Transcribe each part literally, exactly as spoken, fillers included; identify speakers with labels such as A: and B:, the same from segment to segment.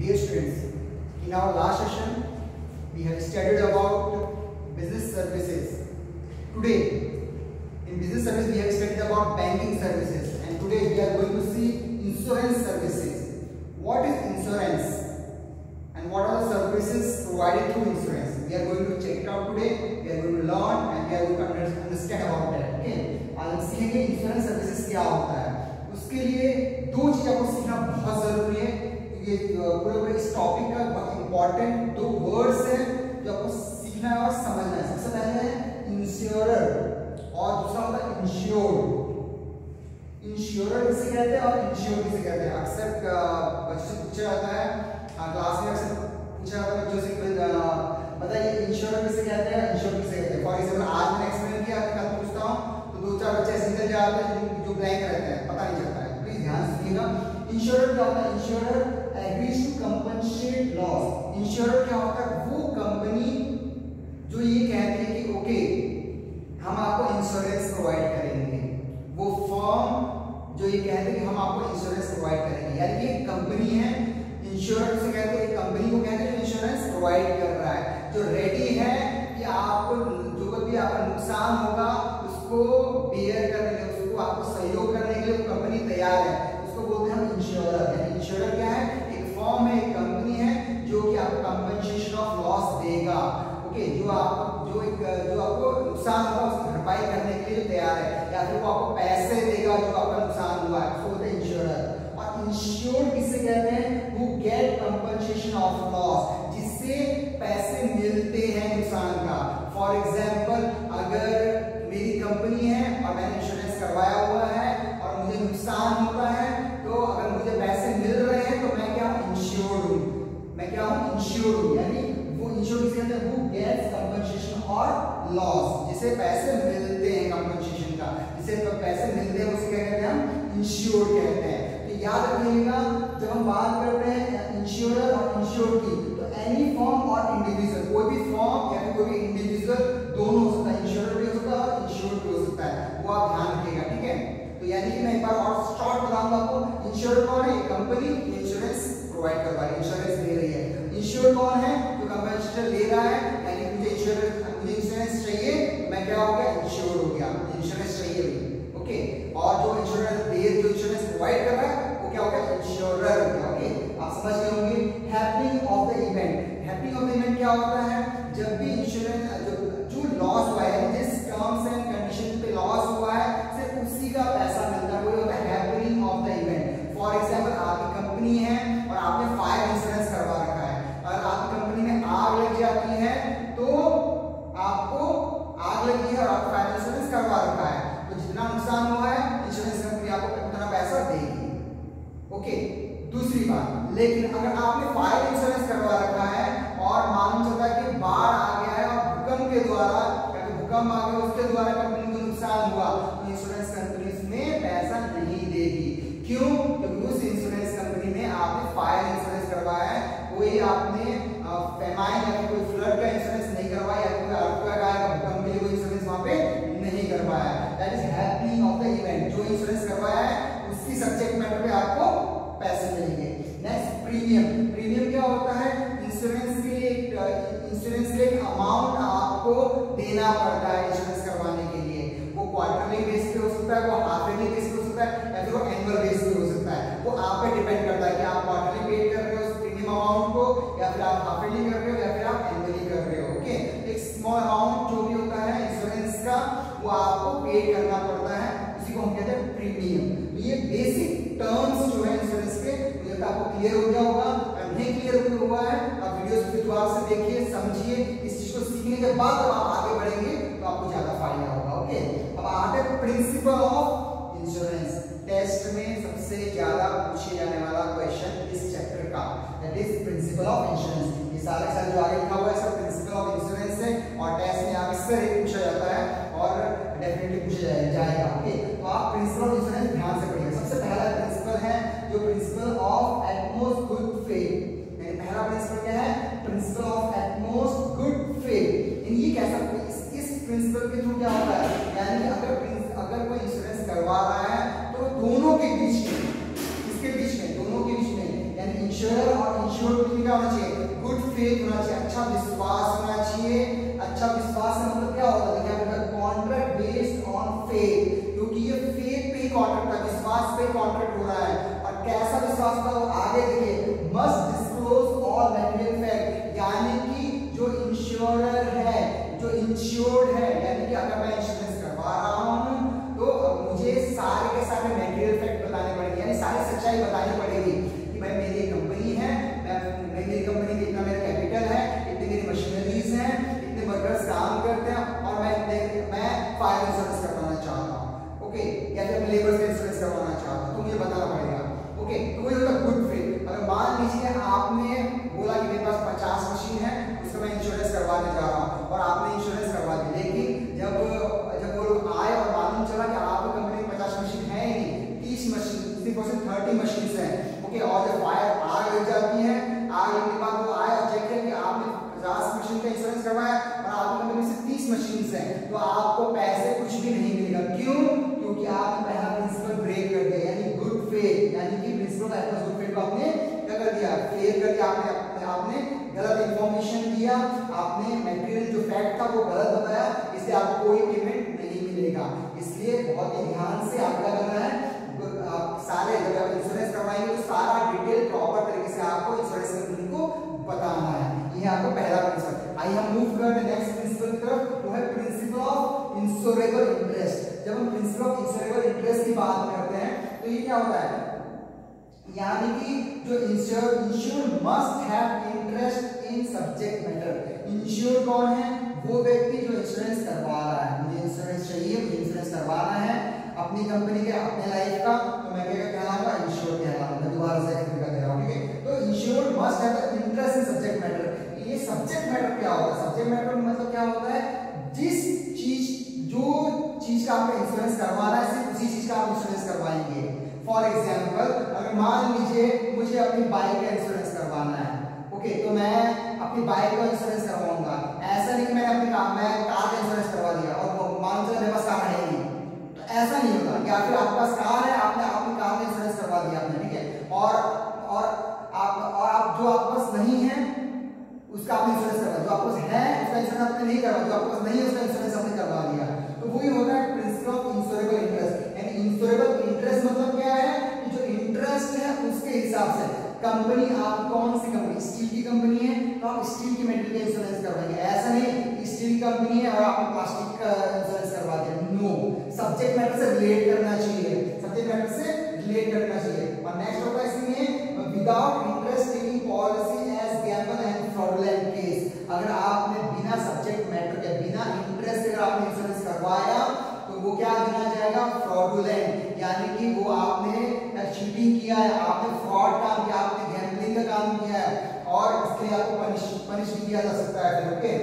A: Dear students, in our last session, we have studied about business services. Today, in business service, we have studied about banking services, and today we are going to see insurance services. What is insurance, and what are the services provided through insurance? We are going to check it out today. We are going to learn, and we are going to understand about that. Okay? आज हम सीखेंगे insurance services क्या होता है. उसके लिए दो चीज आपको सीखना बहुत जरूरी है. ये पूरे पूरे इस टॉपिक का बहुत इंपॉर्टेंट दो वर्ड्स हैं जो आपको सीखना है और समझना है. सबसे पहले है इंश्योरर और दूसरा होता है इंश्योर्ड. इंश्योरर किसे कहते हैं और इंश्योर्ड किसे कहते हैं? अक्सर बच्चों से पूछा जाता है, क्लास में अक्सर पूछा जाता है बच्चों से, बताइए इंश्योरर किसे कहते हैं, इंश्योर्ड किसे कहते हैं. फॉर एग्जाम्पल आज मैंने एक्सप्लेन किया, कल पूछता हूँ तो दो चार बच्चे ऐसे निकल जाते हैं जो ब्लैंक रहते हैं, पता नहीं चलता है. प्लीज ध्यान से सुनिएगा. इंश्योरर क्या होता है? Insurer agrees to compensate loss. Insurer क्या होता है? वो कंपनी जो ये कहती है कि ओके हम आपको इंश्योरेंस प्रोवाइड करेंगे. वो फर्म जो ये कहते हैं कि हम आपको इंश्योरेंस प्रोवाइड करेंगे, यानी ये कंपनी है. इंश्योरर से कहते हैं कंपनी को कहते हैं जो इंश्योरेंस प्रोवाइड कर रहा है, जो रेडी है कि आपको जो भी आपका नुकसान होगा उसको बेयर करने के लिए, उसको आपको सहयोग करने के लिए वो कंपनी तैयार है. उसको बोलते हैं हम इंश्योरर. इंश्योरर क्या है? फॉर्म है, एक कंपनी है जो कि आपको कंपनसेशन ऑफ लॉस देगा. ओके, जो आप जो एक जो आपको नुकसान होगा उसकी भरपाई करने के लिए तैयार है, या फिर वो आपको पैसे देगा जो आपका नुकसान हुआ है, उसको बोलते हैं इंश्योरर. और इंश्योर्ड किसे कहते हैं? Who get compensation of loss, जिससे पैसे मिलते हैं नुकसान का. फॉर एग्जांपल, अगर मेरी कंपनी है और मैंने इंश्योरेंस करवाया हुआ है और मुझे नुकसान होता है, तो अगर मुझे पैसे मिल रहे हैं तो मैं क्या हूं? इंश्योर्ड हूं. मैं क्या हूं? इंश्योर्ड हूं. यानी वो इंश्योर्ड किसे कहते हैं? हु गेट्स कंपनसेशन और लॉस, जिसे पैसे मिलते हैं कंपनसेशन का, जिसे पैसे मिलते हैं उसे क्या कहते हैं? हम इंश्योर्ड कहते हैं. तो याद रखिएगा जब हम बात करते हैं इंश्योरर और इंश्योर्ड की, तो एनी फर्म और इंडिविजुअल, कोई भी फर्म या फिर कोई भी इंडिविजुअल दोनों हो सकता है. इंश्योरर भी हो सकता है और इंश्योर्ड भी हो सकता है. वो आप ध्यान रखिएगा. ठीक है, तो यानी कि मैं एक बार और शॉर्ट बताऊंगा आपको. इंश्योरर कौन है? कंपनी इंश्योरेंस प्रोवाइड कर रही है, इंश्योरेंस दे रही है. इंश्योर्ड कौन है? जो कंपनसेशन ले रहा है, यानी मुझे इंश्योरेंस मुझे इंश्योरेंस चाहिए, मैं क्या हो गया? इंश्योर्ड हो गया. इंश्योरेंस चाहिए भी. ओके, और जो इंश्योरेंस दे जो इंश्योरेंस प्रोवाइड कर रहा है वो क्या हो गया? इंश्योरर हो गया. ओके, आप समझ गए होंगे. Happening of the event. Happening of the event क्या होता है? जब भी इंश्योरेंस जो जो लॉस हुआ है, जिस टर्म्स एंड कंडीशन पे लॉस हुआ है, सिर्फ उसी का पैसा मिलता है, वो होता है happening of the event. For example, आपकी कंपनी है और आपने फायर इंश्योरेंस करवा रखा है, और आपकी कंपनी में आग लग जाती है, तो आपको आग लगी है और आप फायर इंश्योरेंस करवा रखा है, तो जितना नुकसान हुआ है इंश्योरेंस कंपनी आपको उतना पैसा देगी. ओके, दूसरी बात, लेकिन अगर आपने फायर इंश्योरेंस करवा रखा है और मालूम चलता है कि बाढ़ आ गया है और भूकंप के द्वारा या फिर भूकंप आ गया उसके द्वारा कंपनी को नुकसान हुआ, तो इंश्योरेंस कंपनी इसमें पैसा नहीं देगी. क्यों? क्योंकि उस इंश्योरेंस कंपनी में आपने फायर इंश्योरेंस करवाया है, कोई आपने फेमाइन या कोई फ्लड का इंश्योरेंस नहीं करवाया, या कोई अर्थक्वेक आएगा भूकंप के लिए कोई इंश्योरेंस वहां पे नहीं करवाया. That is happening of the event. जो इंश्योरेंस करवाया है उसकी सब्जेक्ट मैटर पे आपको पैसे मिलेंगे. Next, premium. प्रीमियम क्या होता है? इंश्योरेंस के लिए इंश्योरेंस के लिए अमाउंट आपको देना पड़ता है इंश्योरेंस करवाने के लिए. वो क्वार्टरली बेस पे हो सकता है, वो हाफ ईयरली बेस पे हो सकता है, या फिर वो एनुअल बेस पे हो सकता है. वो आप पे डिपेंड करता है कि आप क्वार्टरली पे कर रहे हो उस प्रीमियम अमाउंट को, या फिर आप हाफ ईयरली कर रहे हो, या फिर आप एनुअली कर रहे हो. ओके, एक स्मॉल अमाउंट जो भी होता है इंश्योरेंस का वो आपको पे करना पड़ता है, उसी को हम कहते हैं प्रीमियम. ये बेसिक टर्म्स जो है इंश्योरेंस के, मुझे तो आपको क्लियर हो गया होगा. अगर नहीं क्लियर हुआ है आप वीडियोस को दोबारा से देखिए, समझिए. इस चीज को सीखने के बाद जब आप आगे बढ़ेंगे तो आपको ज्यादा फायदा होगा. ओके, अब आते हैं प्रिंसिपल ऑफ इंश्योरेंस. टेस्ट में सबसे ज्यादा पूछे जाने वाला क्वेश्चन इस चैप्टर का, that is principle of insurance. ये सारे सारे जो आगे लिखा हुआ है सब प्रिंसिपल ऑफ इंश्योरेंस है, और टेस्ट में अक्सर ही पूछा जाता है और डेफिनेटली पूछा जाएगा. ओके, तो आप प्रिंसिपल ऑफ इंश्योरेंस ध्यान से पढ़िए. सबसे पहला प्रिंसिपल है जो principle of utmost good faith. यानी पहला प्रिंसिपल क्या है? Principle of utmost good faith. ये कैसा इस, इस प्रिंसिपल के थ्रू क्या होता है? यानी अगर अगर कोई इंश्योरेंस करवा रहा है तो दोनों के बीच में, इसके बीच में इंश्योरर और इंश्योर्ड के लिए क्या होना चाहिए, गुड फेथ होना चाहिए, अच्छा विश्वास होना चाहिए। अच्छा विश्वास का मतलब क्या होता है, देखिए कॉन्ट्रैक्ट बेस्ड ऑन फेथ, क्योंकि ये फेथ पे ही कॉन्ट्रैक्ट है, विश्वास पे कॉन्ट्रैक्ट हो रहा है। और कैसा विश्वास था वो आगे देखिए, must disclose all material fact, यानी कि जो इंश्योरर है, जो इंश्योर्ड है, यानी कि अगर मैं इंश्योरेंस करवा रहा हूं तो मुझे सारे के सारे मटेरियल फैक्ट बताने पड़ेंगे, यानी सारी सच्चाई बतानी पड़ेगी कि भाई मेरी कंपनी है, मैं मेरी कंपनी में इतना मेरा कैपिटल है, इतनी मेरी मशीनरीज हैं, इतने वर्कर्स काम करते हैं और मैं इतने मैं फायर इंश्योरेंस करवाना चाहता हूँ, ओके, या फिर लेबर का इंश्योरेंस करवाना चाहता हूँ, तो मुझे बताना पड़ेगा, ओके। तो वही होता है गुड फेथ। अगर मान लीजिए आपने बोला कि मेरे पास पचास मशीन है, उसका मैं इंश्योरेंस करवाने जा रहा हूँ और आपने इंश्योरेंस करवा दी, लेकिन जब जब वो लोग आए और मालूम चला कि आपकी कंपनी में पचास मशीन है ही नहीं, तीस मशीन सिर्फ और सिर्फ तीस मशीन है, ओके, और जब फायर आग लग जाती है, आग लगने के बाद वो आए और चेक किया कि आपने पचास मशीन का इंश्योरेंस करवाया और आपकी कंपनी में सिर्फ तीस मशीन है, तो आपको पैसे कुछ भी नहीं मिलेगा। क्यों? क्योंकि आपने पहला प्रिंसिपल ब्रेक कर दिया, यानी गुड फेथ, यानी कि प्रिंसिपल ऑफ गुड फेथ को आपने क्या कर दिया, फेल कर दिया। आपने आपने गलत इंफॉर्मेशन दिया, आपने मटेरियल जो फैक्ट था वो गलत बताया, इससे आपको कोई पेमेंट नहीं मिलेगा। इसलिए बहुत ही ध्यान से आपका करना है, आप सारे जब आप इंश्योरेंस करवाएंगे तो सारा डिटेल प्रॉपर तरीके से आपको इंश्योरेंस कंपनी को बताना है। ये आपको पहला प्रिंसिपल। आइए हम मूव करते हैं नेक्स्ट प्रिंसिपल की तरफ, वो है प्रिंसिपल ऑफ इंश्योरेबल इंटरेस्ट। जब हम प्रिंसिपल ऑफ इंश्योरेबल इंटरेस्ट की बात करते हैं तो ये क्या होता है, यानी कि जो insure insure must have interest in subject matter. Insure कौन है, वो व्यक्ति जो इंश्योरेंस करवा रहा है, मुझे इंश्योरेंस चाहिए, मुझे इंश्योरेंस करवाना है अपनी कंपनी के, अपने लाइफ का, तो मैं क्या कहलाऊंगा, इंश्योर कहलाऊंगा। दोबारा से एक्सप्लेन कर रहा हूं, ठीक है। तो insure must have interest in subject matter. ये सब्जेक्ट मैटर क्या होता है, सब्जेक्ट मैटर मतलब क्या होता है, जिस चीज जो चीज का आपको इंश्योरेंस करवाना है सिर्फ उसी चीज का आप इंश्योरेंस करवाएंगे। फॉर एग्जाम्पल, अगर मान लीजिए मुझे अपनी बाइक का इंश्योरेंस करवाना है, ओके, तो मैं अपनी बाइक का इंश्योरेंस करवाऊंगा। ऐसा नहीं कि मैंने अपनी कार मैं कार का इंश्योरेंस करवा दिया और मान लीजिए मेरे पास कार है नहीं, तो ऐसा नहीं होगा। या फिर आपके पास कार है, आपने अपनी कार का इंश्योरेंस करवा दिया आपने, ठीक है, और और आप और आप जो आपके पास नहीं है उसका आपने इंश्योरेंस करवा, जो आपके पास है उसका इंश्योरेंस आपने नहीं करवा, जो आपके पास नहीं है उसका इंश्योरेंस आपने करवा दिया। तो वही होता है प्रिंसिपल ऑफ इंश्योरेबल इंटरेस्ट। यानी इंश्योरेबल इंटरेस्ट मतलब क्या है कि जो इंटरेस्ट है उसके हिसाब से कंपनी, आप कौन सी कंपनी, स्टील की कंपनी है तो आप स्टील की मेटल का इंश्योरेंस करवाएंगे। ऐसा नहीं स्टील कंपनी है और आप प्लास्टिक का इंश्योरेंस करवा दें, नो, सब्जेक्ट मैटर से रिलेट करना चाहिए, सब्जेक्ट मैटर से रिलेट करना चाहिए। और नेक्स्ट होता है इसमें without interest taking policy as gamble and fraudulent case. अगर आपने बिना सब्जेक्ट मैटर के, बिना इंटरेस्ट अगर आपने इंश्योरेंस करवाया तो वो क्या गिना जाएगा, फ्रॉडुलेंट, यानी कि वो आपने चीटिंग किया है, आपने फ्रॉड काम किया, आपने गैम्बलिंग का काम किया है और इसके लिए आपको पनिश पनिश भी किया जा सकता है, ओके,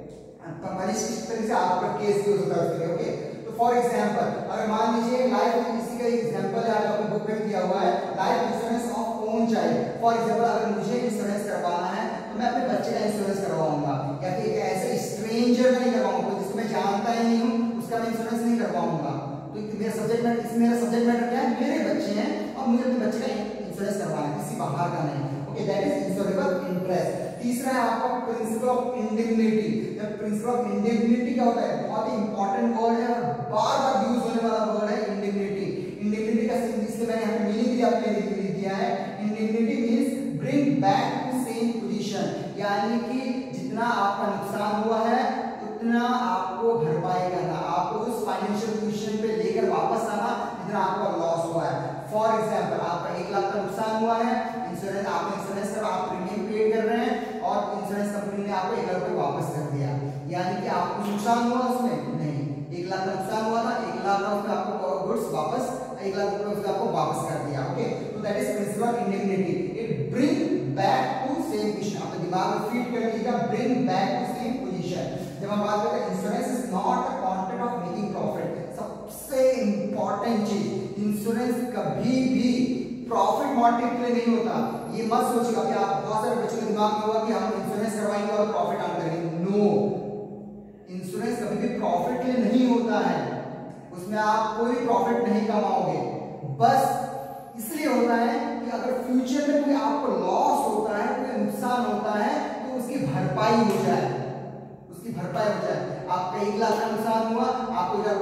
A: तो पनिश किस तरीके से आपका केस भी हो सकता है उसके लिए, ओके। तो फॉर एग्जांपल, अगर मान लीजिए लाइफ, इसी का एग्जांपल है जो आपने बुक में दिया हुआ है, life insurance of own child. For example, अगर मुझे इंश्योरेंस करवाना है तो मैं अपने बच्चे का इंश्योरेंस करवाऊंगा, या फिर ऐसे स्ट्रेंजर का नहीं करवाऊंगा, जिसको मैं जानता ही नहीं हूं उसका मैं इंश्योरेंस नहीं करवाऊंगा। तो मेरा सब्जेक्ट मैटर, इसमें मेरा सब्जेक्ट मैटर क्या है, मेरे बच्चे हैं और मुझे अपने बच्चे का इंश्योरेंस करवाना है, किसी बाहर का नहीं, okay, that is insurable interest. तीसरा है आपका प्रिंसिपल ऑफ इंडिग्निटी। जब प्रिंसिपल ऑफ इंडिग्निटी क्या होता है, बहुत ही इंपॉर्टेंट वर्ड है और बार बार यूज होने वाला वर्ड है इंडिग्निटी। इंडिग्निटी का इसलिए मैंने यहाँ पे मीनिंग भी आपने लिख दिया है, indignity means bring back to same position, यानी कि जितना आपका नुकसान हुआ है उतना आपको भरपाई करना, आपको उस फाइनेंशियल पोजीशन पे लेकर वापस आना जितना आपका लॉस हुआ है। फॉर एग्जांपल, आपका एक लाख का नुकसान हुआ है, इंश्योरेंस आपने इंश्योरेंस कर आप प्रीमियम पे कर रहे हैं और इंश्योरेंस कंपनी ने आपको एक लाख रुपए वापस कर दिया, यानी कि आपको नुकसान हुआ उसमें नहीं, एक लाख का नुकसान हुआ था, एक लाख का उसमें आपको गुड्स वापस, एक लाख रुपए उसका आपको वापस कर दिया, ओके। तो that is principle of indignity, it bring back to same position. आपके दिमाग में फीड कर लीजिएगा, bring back to same position. जब हम बात करते हैं insurance is not a contract of making profit, सबसे इंपॉर्टेंट चीज, इंश्योरेंस कभी भी प्रॉफिट मोटिव के लिए नहीं होता। ये मत सोचिएगा कि आप, बहुत सारे बच्चों के दिमाग में होगा कि हम इंश्योरेंस करवाएंगे और प्रॉफिट अर्न करेंगे, नो, इंश्योरेंस कभी भी प्रॉफिट के लिए नहीं होता है, उसमें आप कोई प्रॉफिट नहीं कमाओगे, बस इसलिए होता है कि अगर फ्यूचर में कोई आपको लॉस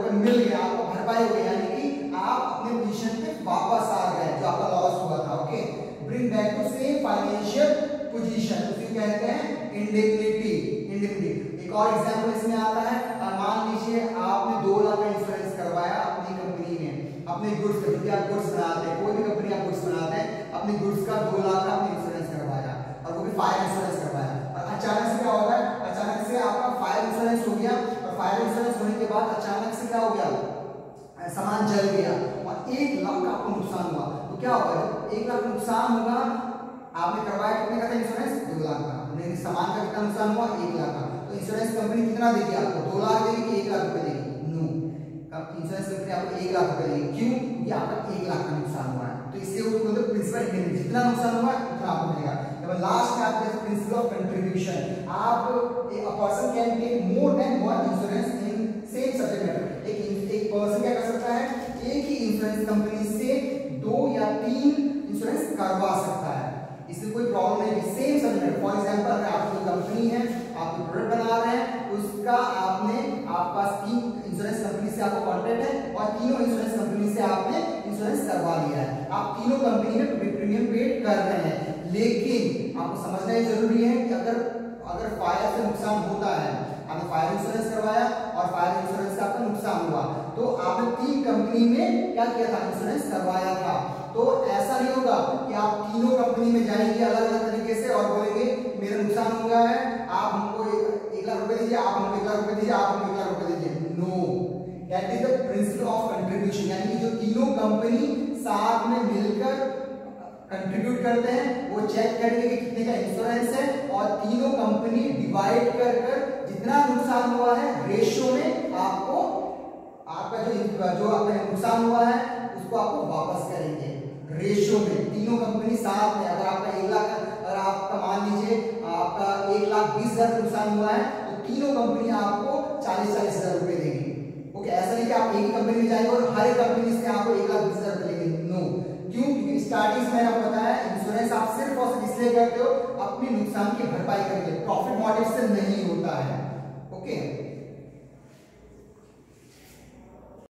A: अगर मिल गया, आपको भरपाई हो गई, यानी कि आप अपने पोजीशन पे वापस आ गए, जो आपका लॉस हुआ था। Okay, bring back to same financial position, उसे कहते हैं इंडेमनिटी। इंडेमनिटी एक और एग्जांपल इसमें आता है, मान लीजिए आपने दो लाख का इंश्योरेंस करवाया अपनी कंपनी में, अपने गुड्स का, क्योंकि आप गुड्स बनाते हैं, कोई भी कंपनी आप गुड्स बनाते हैं, अपने गुड्स का दो लाख का आपने इंश्योरेंस करवाया और वो भी फायर इंश्योरेंस करवाया, और अचानक से क्या होगा, अचानक से आपका फायर इंश्योरेंस हो गया, और फायर इंश्योरेंस होने के बाद अचानक से क्या हो गया, सामान जल गया और एक लाख का आपको नुकसान हुआ। तो क्या होगा, एक लाख नुकसान होगा, आपने करवाया कितने का था इंश्योरेंस, दो लाख का, लेकिन सामान का कितना नुकसान हुआ, एक लाख का। तो इंश्योरेंस कंपनी कितना देगी आपको, दो लाख देगी कि एक लाख रुपए देगी? नो, इंश्योरेंस कंपनी आपको एक लाख रुपए देगी। क्यों? क्योंकि आपका एक लाख का नुकसान हुआ है, तो इससे उसको मतलब प्रिंसिपल इंडेमनिटी, जितना नुकसान हुआ उतना आपको मिलेगा। अब लास्ट में आपके पास प्रिंसिपल ऑफ कंट्रीब्यूशन, आप a person can take more than one insurance in same subject matter। एक एक पर्सन क्या कर सकता है, एक ही इंश्योरेंस कंपनी से दो या तीन इंश्योरेंस करवा सकता है, इससे कोई प्रॉब्लम नहीं है। Same subject matter, for example अगर आपकी कंपनी है, आप प्रोडक्ट बना रहे हैं, उसका आपने आपके पास तीन इंश्योरेंस कंपनी से आपको कॉन्ट्रैक्ट है और तीनों इंश्योरेंस कंपनी से आपने इंश्योरेंस करवा लिया है, आप तीनों कंपनी में प्रीमियम पेड कर रहे हैं, लेकिन आपको समझना ये जरूरी है कि अगर अगर फायर से नुकसान होता है, आपने फायर इंश्योरेंस करवाया और फायर इंश्योरेंस से आपका नुकसान हुआ, तो आपने तीन कंपनी में क्या किया था, इंश्योरेंस करवाया था। तो ऐसा नहीं होगा कि आप तीनों कंपनी में जाएंगे अलग अलग तरीके से और बोलेंगे मेरा नुकसान हो गया है, आप हमको एक लाख रुपए दीजिए, आप हमको एक लाख रुपए दीजिए, आप हमको एक लाख रुपए दीजिए। No, that is the principle of contribution, यानी कि जो तीनों कंपनी साथ में मिलकर कंट्रीब्यूट करते हैं, वो चेक करेंगे कि कितने का इंश्योरेंस है और तीनों कंपनी डिवाइड कर कर जितना नुकसान हुआ है रेशियो में आपको, आपका जो जो आपका नुकसान हुआ है उसको आपको वापस करेंगे रेशियो में। तीनों कंपनी साथ में, अगर आपका एक लाख, अगर आपका मान लीजिए आपका एक लाख बीस हजार नुकसान हुआ है, तो तीनों कंपनी आपको चालीस चालीस हजार रुपए देगी। ओके, ऐसा नहीं कि आप एक ही कंपनी में जाएंगे और हर एक कंपनी से आपको एक लाख बीस हजार रुपए लेंगे। नो, क्यों? क्योंकि स्टार्टिंग में मैंने आपको बताया इंश्योरेंस आप सिर्फ और सिर्फ इसलिए करते हो अपने नुकसान की भरपाई करके, प्रॉफिट मोटिव से नहीं होता है। ओके।